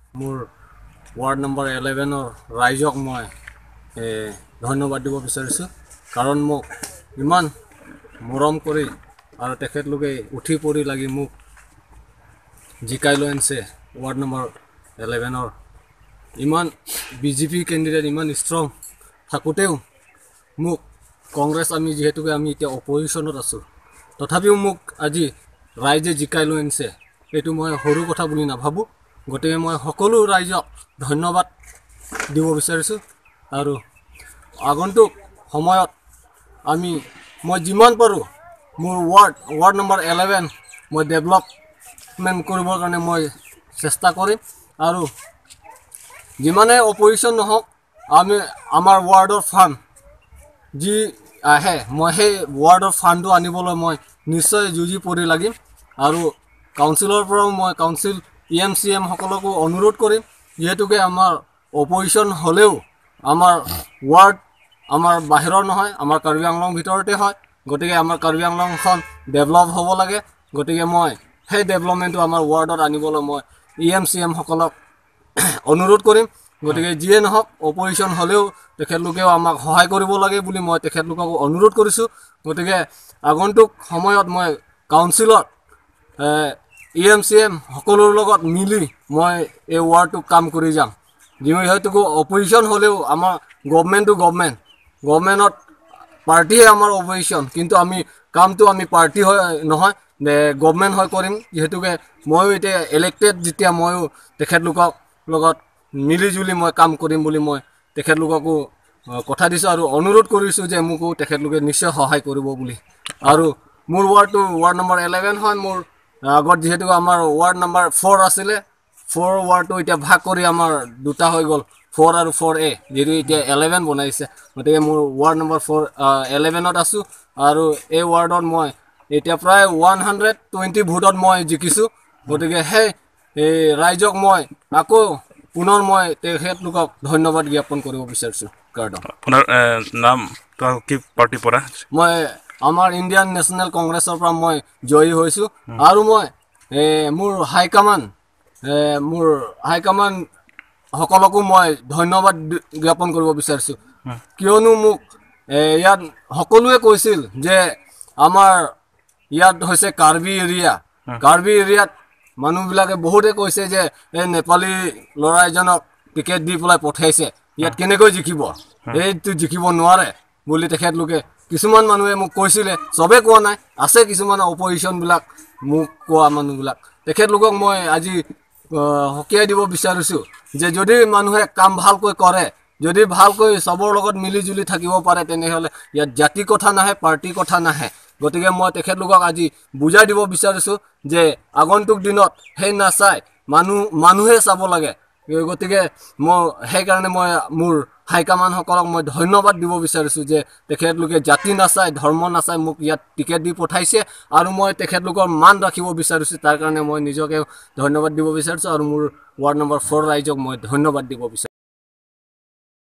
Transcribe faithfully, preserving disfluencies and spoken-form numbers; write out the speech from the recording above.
মোৰ ward number এলেভেনৰ ৰাইজক মই ধন্যবাদ দিব বিচাৰিছোঁ কাৰণ মোক ইমান মৰম কৰি আৰু তেখেতলোকে উঠি পৰি লাগি মোক জিকাই লৈ আনিছে ৱাৰ্ড নম্বৰ এলেভেনৰ ইমান বিজেপি কেণ্ডিডেট ইমান ষ্ট্ৰং থাকোঁতেও মোক কংগ্ৰেছ আমি যিহেতুকে আমি এতিয়া অপজিশ্যনত আছোঁ তথাপিও মোক আজি ৰাইজে জিকাই লৈ আনিছে এইটো মই সৰু কথা বুলি নাভাবোঁ গতিকে মই সকলো ৰাইজক ধন্যবাদ দিব বিচাৰিছোঁ আৰু আগন্তুক সময়ত আমি মই যিমান পাৰোঁ মোৰ ৱাৰ্ড ৱাৰ্ড নম্বৰ এলেভেন মই ডেভেলপমেণ্ট কৰিবৰ কাৰণে মই চেষ্টা কৰিম আৰু যিমানে অপজিশ্যন নহওক আমি আমাৰ ৱাৰ্ডৰ ফাণ্ড যি আহে মই সেই ৱাৰ্ডৰ ফাণ্ডটো আনিবলৈ মই নিশ্চয় যুঁজি পৰি লাগিম আৰু কাউন্সিলৰ পৰাও মই council E M C M সকলকো অনুৰোধ কৰিম যিহেতুকে আমাৰ অপজিশ্যন হ'লেও আমাৰ ৱাৰ্ড আমাৰ বাহিৰৰ নহয় আমাৰ কাৰ্বি আংলং ভিতৰতে হয় গতিকে আমাৰ কাৰ্বি আংলংখন ডেভেলপ হ'ব লাগে গতিকে মই সেই ডেভেলপমেণ্টটো আমাৰ ৱাৰ্ডত আনিবলৈ মই ই এম চি এম সকলক অনুৰোধ কৰিম গতিকে যিয়ে নহওক অপজিশ্যন হ'লেও তেখেতলোকেও আমাক সহায় কৰিব লাগে বুলি মই তেখেতলোকক অনুৰোধ কৰিছোঁ গতিকে আগন্তুক সময়ত মই কাউন্সিলত ই এম চি এম সকলোৰ লগত মিলি মই এই ৱাৰ্ডটোক কাম কৰি যাম যিহেতুকে অপজিশ্যন হ'লেও আমাৰ গভমেণ্টটো গভমেণ্ট গভমেণ্টত পাৰ্টিয়ে আমাৰ অপজিশ্যন কিন্তু আমি কামটো আমি পাৰ্টি হয় নহয় গভমেণ্ট হৈ কৰিম যিহেতুকে ময়ো এতিয়া ইলেক্টেড যেতিয়া ময়ো তেখেতলোকক লগত মিলি জুলি মই কাম কৰিম বুলি মই তেখেতলোককো কথা দিছোঁ আৰু অনুৰোধ কৰিছোঁ যে মোকো তেখেতলোকে নিশ্চয় সহায় কৰিব বুলি আৰু মোৰ ৱাৰ্ডটো ৱাৰ্ড নম্বৰ এলেভেন হয় মোৰ আগত যিহেতু আমাৰ ৱাৰ্ড নম্বৰ ফ'ৰ আছিলে ফ'ৰ ৱাৰ্ডটো এতিয়া ভাগ কৰি আমাৰ দুটা হৈ গ'ল ফ'ৰ আৰু ফ'ৰ এ যিহেতু এতিয়া এলেভেন বনাইছে গতিকে মোৰ ৱাৰ্ড নম্বৰ ফ'ৰ এলেভেনত আছোঁ আৰু এই ৱাৰ্ডত মই এতিয়া প্ৰায় ওৱান হাণ্ড্ৰেড টুৱেণ্টি ভোটত মই জিকিছোঁ গতিকে সেই এই ৰাইজক মই আকৌ পুনৰ মই তেখেতলোকক ধন্যবাদ জ্ঞাপন কৰিব বিচাৰিছোঁ কাৰ্ডন আপোনাৰ নাম কি পাৰ্টিৰ পৰা মই আমাৰ ইণ্ডিয়ান নেশ্যনেল কংগ্ৰেছৰ পৰা মই জয়ী হৈছোঁ আৰু মই মোৰ হাইকমাণ্ড মোৰ হাইকমাণ্ড সকলকো মই ধন্যবাদ জ্ঞাপন কৰিব বিচাৰিছোঁ কিয়নো মোক ইয়াত সকলোৱে কৈছিল যে আমাৰ ইয়াত হৈছে কাৰ্বি এৰিয়া কাৰ্বি এৰিয়াত মানুহবিলাকে বহুতে কৈছে যে এই নেপালী ল'ৰা এজনক টিকেট দি পেলাই পঠাইছে ইয়াত কেনেকৈ জিকিব এইটো জিকিব নোৱাৰে বুলি তেখেতলোকে কিছুমান মানুহে মোক কৈছিলে চবেই কোৱা নাই আছে কিছুমান অপজিশ্যনবিলাক মোক কোৱা মানুহবিলাক তেখেতলোকক মই আজি সকীয়াই দিব বিচাৰিছোঁ যে যদি মানুহে কাম ভালকৈ কৰে যদি ভালকৈ চবৰ লগত মিলি জুলি থাকিব পাৰে তেনেহ'লে ইয়াত জাতি কথা নাহে পাৰ্টি কথা নাহে গতিকে মই তেখেতলোকক আজি বুজাই দিব বিচাৰিছোঁ যে আগন্তুক দিনত সেই নাচাই মানুহ মানুহে চাব লাগে গতিকে মই সেইকাৰণে মই মোৰ হাইকমাণ্ডসকলক মই ধন্যবাদ দিব বিচাৰিছোঁ যে তেখেতলোকে জাতি নাচাই ধৰ্ম নাচাই মোক ইয়াত টিকেট দি পঠাইছে আৰু মই তেখেতলোকৰ মান ৰাখিব বিচাৰিছোঁ তাৰ কাৰণে মই নিজকে ধন্যবাদ দিব বিচাৰিছোঁ আৰু মোৰ ৱাৰ্ড নম্বৰ ফ'ৰ ৰাইজক মই ধন্যবাদ দিব বিচাৰিছোঁ